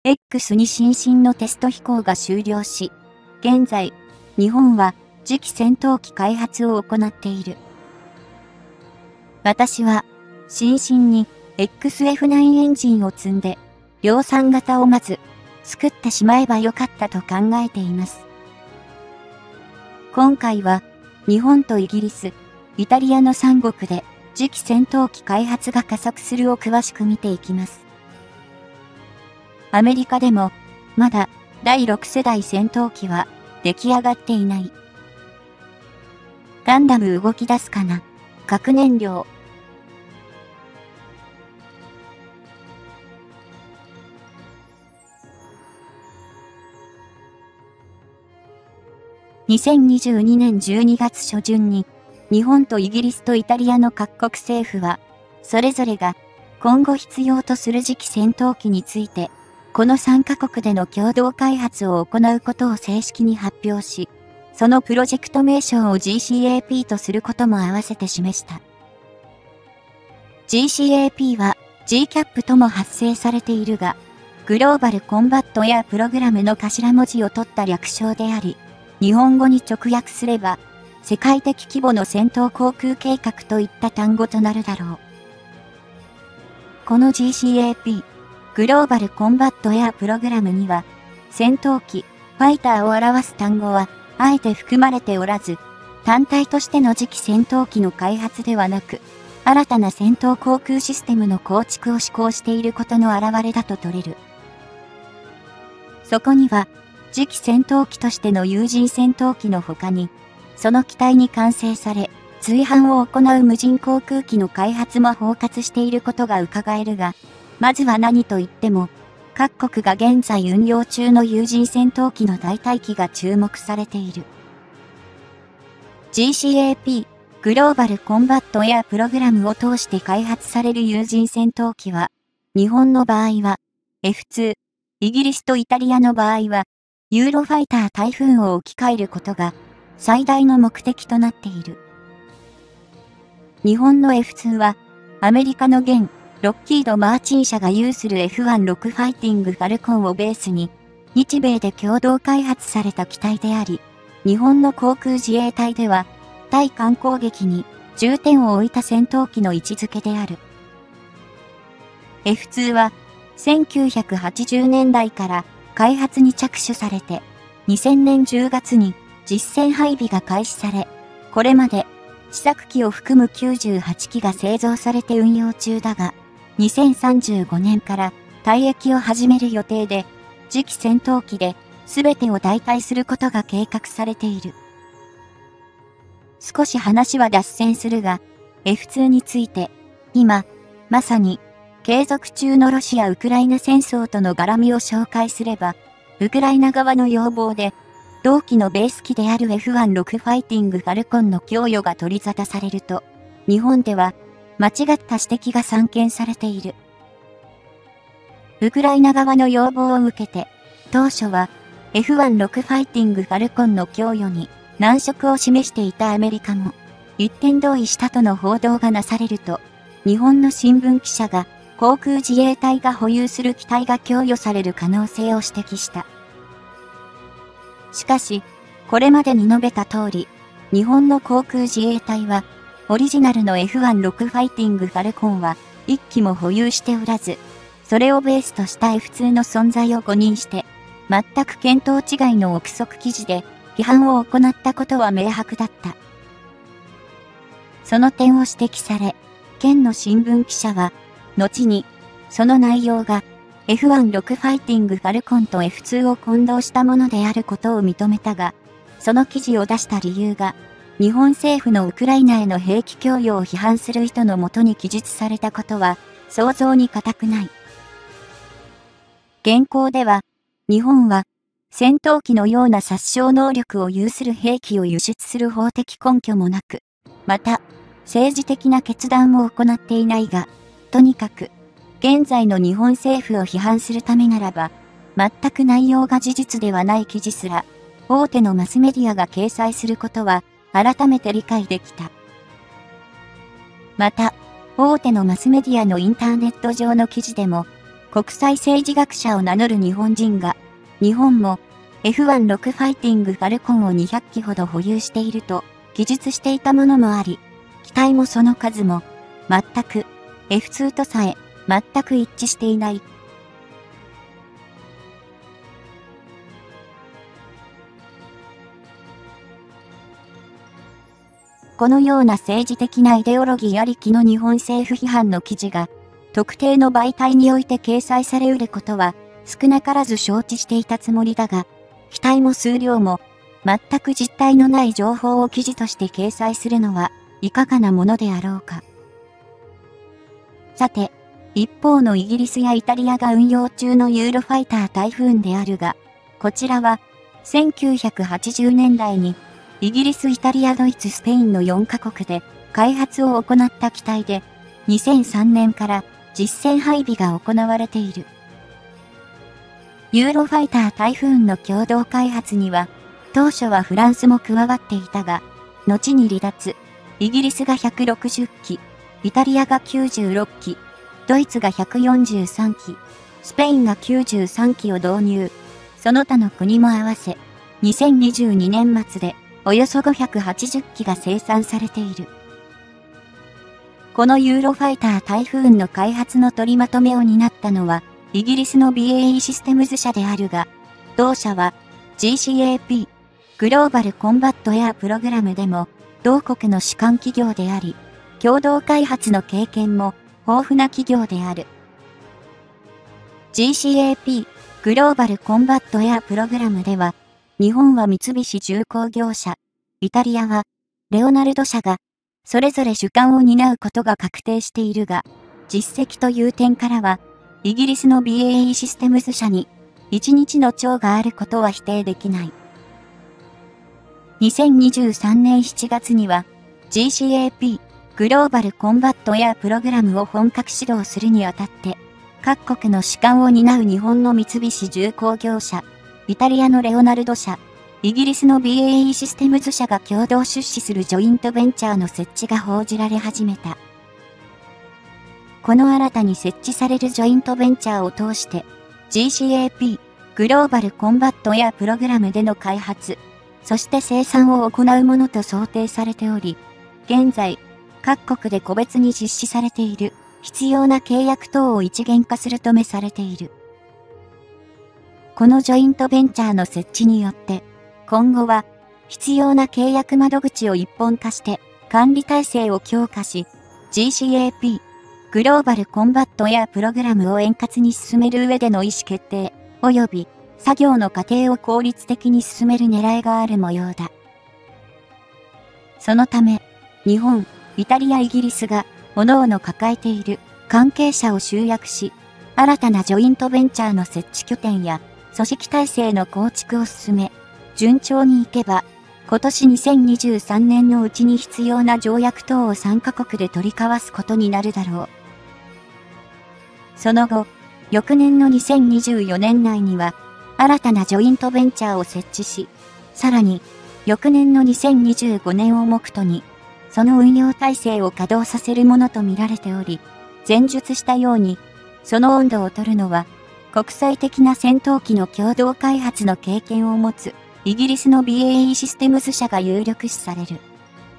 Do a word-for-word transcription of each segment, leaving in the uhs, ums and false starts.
X に新進のテスト飛行が終了し、現在、日本は次期戦闘機開発を行っている。私は、新進に エックスエフナイン エンジンを積んで、量産型をまず作ってしまえばよかったと考えています。今回は、日本とイギリス、イタリアのさん国で次期戦闘機開発が加速するを詳しく見ていきます。アメリカでも、まだだいろく世代戦闘機は出来上がっていない。ガンダム動き出すかな、核燃料。にせんにじゅうにねんじゅうにがつ初旬に、日本とイギリスとイタリアの各国政府は、それぞれが今後必要とする次期戦闘機について、このさんカ国での共同開発を行うことを正式に発表し、そのプロジェクト名称を ジーシーエーピー とすることも合わせて示した。ジーシーエーピー は ジーキャップ とも発生されているが、グローバルコンバットエアプログラムの頭文字を取った略称であり、日本語に直訳すれば、世界的規模の戦闘航空計画といった単語となるだろう。この ジーシーエーピー、グローバルコンバットエアプログラムには、戦闘機、ファイターを表す単語は、あえて含まれておらず、単体としての次期戦闘機の開発ではなく、新たな戦闘航空システムの構築を施行していることの表れだと取れる。そこには、次期戦闘機としての有人戦闘機の他に、その機体に完成され、随伴を行う無人航空機の開発も包括していることが伺えるが、まずは何と言っても、各国が現在運用中の有人戦闘機の代替機が注目されている。ジーシーエーピー、グローバルコンバットエアプログラムを通して開発される有人戦闘機は、日本の場合は エフツー、イギリスとイタリアの場合は、ユーロファイタータイフーンを置き換えることが最大の目的となっている。日本の エフツー は、アメリカの現ロッキード・マーチン社が有する エフじゅうろく ファイティング・ファルコンをベースに、日米で共同開発された機体であり、日本の航空自衛隊では、対艦攻撃に重点を置いた戦闘機の位置づけである。エフツー は、せんきゅうひゃくはちじゅうねんだいから開発に着手されて、にせんねんじゅうがつに実戦配備が開始され、これまで試作機を含むきゅうじゅうはちきが製造されて運用中だが、にせんさんじゅうごねんから退役を始める予定で、次期戦闘機で全てを代替することが計画されている。少し話は脱線するが、エフツー について、今、まさに、継続中のロシア・ウクライナ戦争との絡みを紹介すれば、ウクライナ側の要望で、同機のベース機である エフじゅうろく ファイティング・ファルコンの供与が取り沙汰されると、日本では、間違った指摘が散見されている。ウクライナ側の要望を受けて、当初は エフじゅうろく ファイティング・ファルコンの供与に難色を示していたアメリカも、一点同意したとの報道がなされると、日本の新聞記者が航空自衛隊が保有する機体が供与される可能性を指摘した。しかし、これまでに述べた通り、日本の航空自衛隊は、オリジナルの エフじゅうろく ファイティング・ファルコンは一機も保有しておらず、それをベースとした エフツー の存在を誤認して、全く見当違いの憶測記事で批判を行ったことは明白だった。その点を指摘され、県の新聞記者は、後に、その内容が エフじゅうろく ファイティング・ファルコンと エフツー を混同したものであることを認めたが、その記事を出した理由が、日本政府のウクライナへの兵器供与を批判する意図のもとに記述されたことは、想像に難くない。現行では、日本は、戦闘機のような殺傷能力を有する兵器を輸出する法的根拠もなく、また、政治的な決断も行っていないが、とにかく、現在の日本政府を批判するためならば、全く内容が事実ではない記事すら、大手のマスメディアが掲載することは、改めて理解できた。また、大手のマスメディアのインターネット上の記事でも、 国際政治学者を名乗る日本人が、日本も エフワンじゅうろく ファイティングファルコンをにひゃっきほど保有していると記述していたものもあり、機体もその数も全く エフツー とさえ全く一致していない。このような政治的なイデオロギーありきの日本政府批判の記事が特定の媒体において掲載されうることは少なからず承知していたつもりだが、機体も数量も全く実体のない情報を記事として掲載するのはいかがなものであろうか。さて、一方のイギリスやイタリアが運用中のユーロファイタータイフーンであるが、こちらはせんきゅうひゃくはちじゅうねんだいにイギリス、イタリア、ドイツ、スペインのよんカ国で開発を行った機体で、にせんさんねんから実戦配備が行われている。ユーロファイタータイフーンの共同開発には、当初はフランスも加わっていたが、後に離脱、イギリスがひゃくろくじゅっき、イタリアがきゅうじゅうろっき、ドイツがひゃくよんじゅうさんき、スペインがきゅうじゅうさんきを導入。その他の国も合わせ、にせんにじゅうにねんまつでおよそごひゃくはちじゅっきが生産されている。このユーロファイタータイフーンの開発の取りまとめを担ったのは、イギリスの ビーエーイー システムズ社であるが、同社は ジーシーエーピー、グローバルコンバットエアプログラムでも、同国の主幹企業であり、共同開発の経験も豊富な企業である。ジーシーエーピー、グローバルコンバットエアプログラムでは、日本は三菱重工業社、イタリアはレオナルド社が、それぞれ主幹を担うことが確定しているが、実績という点からは、イギリスの ビーエーイー システムズ社に一日の長があることは否定できない。にせんにじゅうさんねんしちがつには ジーシーエーピー グローバルコンバットエアプログラムを本格始動するにあたって各国の主幹を担う日本の三菱重工業社、イタリアのレオナルド社、イギリスの ビーエーイー システムズ社が共同出資するジョイントベンチャーの設置が報じられ始めた。この新たに設置されるジョイントベンチャーを通して ジーシーエーピー グローバルコンバットエアプログラムでの開発、そして生産を行うものと想定されており、現在、各国で個別に実施されている必要な契約等を一元化するとめされている。このジョイントベンチャーの設置によって、今後は必要な契約窓口を一本化して管理体制を強化し、ジーシーエーピー、グローバルコンバットエアプログラムを円滑に進める上での意思決定、及び作業の過程を効率的に進める狙いがある模様だ。そのため、日本、イタリア、イギリスが各々抱えている関係者を集約し、新たなジョイントベンチャーの設置拠点や組織体制の構築を進め、順調にいけば、今年にせんにじゅうさんねんのうちに必要な条約等をさんカ国で取り交わすことになるだろう。その後、翌年のにせんにじゅうよねん内には、新たなジョイントベンチャーを設置し、さらに、翌年のにせんにじゅうごねんを目途に、その運用体制を稼働させるものとみられており、前述したように、その温度を取るのは、国際的な戦闘機の共同開発の経験を持つ、イギリスの ビーエーイー システムズ社が有力視される。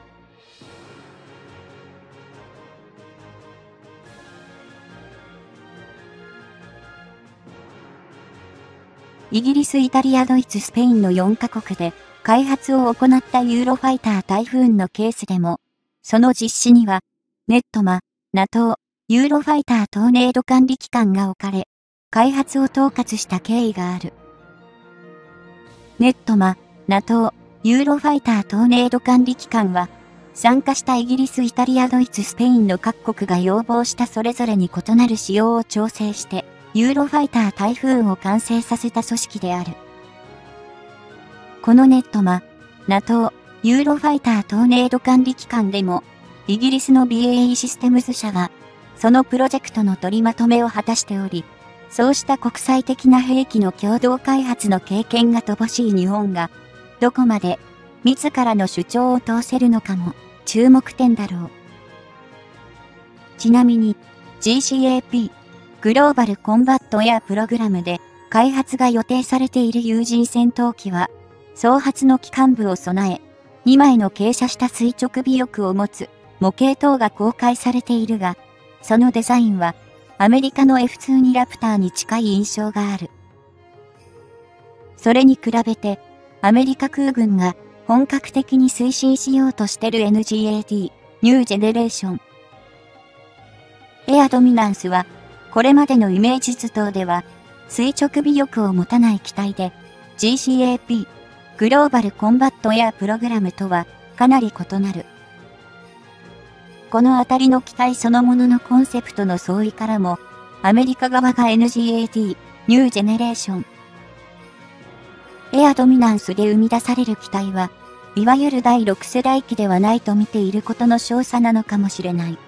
イギリス、イタリア、ドイツ、スペインのよんカ国で開発を行ったユーロファイタータイフーンのケースでも、その実施には、ネットマ、ナトー、ユーロファイタートーネード管理機関が置かれ、開発を統括した経緯がある。ネットマ、ナトー、ユーロファイタートーネード管理機関は、参加したイギリス、イタリア、ドイツ、スペインの各国が要望したそれぞれに異なる仕様を調整して、ユーロファイタータイフーンを完成させた組織である。このネットマ、ナトー、ユーロファイタートーネード管理機関でも、イギリスの ビーエーイー システムズ社は、そのプロジェクトの取りまとめを果たしており、そうした国際的な兵器の共同開発の経験が乏しい日本が、どこまで自らの主張を通せるのかも注目点だろう。ちなみに ジーシーエーピー、 グローバルコンバットエアプログラムで開発が予定されている有人戦闘機は、双発の機関部を備え、にまいの傾斜した垂直尾翼を持つ模型等が公開されているが、そのデザインはアメリカの エフツー にラプターに近い印象がある。それに比べて、アメリカ空軍が本格的に推進しようとしている エヌジーエーティー、ニュージェネレーション。エアドミナンスは、これまでのイメージ図等では、垂直尾翼を持たない機体で、ジーシーエーピー、グローバルコンバットエアプログラムとはかなり異なる。このあたりの機体そのもののコンセプトの相違からも、アメリカ側が エヌジーエーティー、ニュージェネレーション。エアドミナンスで生み出される機体は、いわゆるだいろく世代機ではないと見ていることの証左なのかもしれない。